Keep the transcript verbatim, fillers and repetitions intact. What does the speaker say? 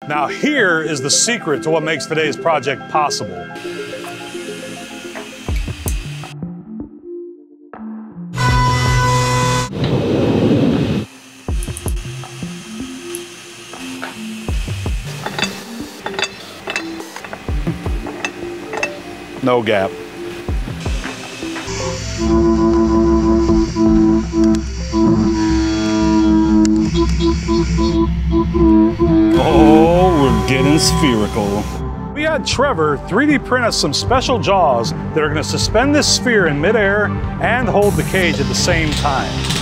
Now here is the secret to what makes today's project possible. No gap. Oh, we're getting spherical. We had Trevor three D print us some special jaws that are going to suspend this sphere in midair and hold the cage at the same time.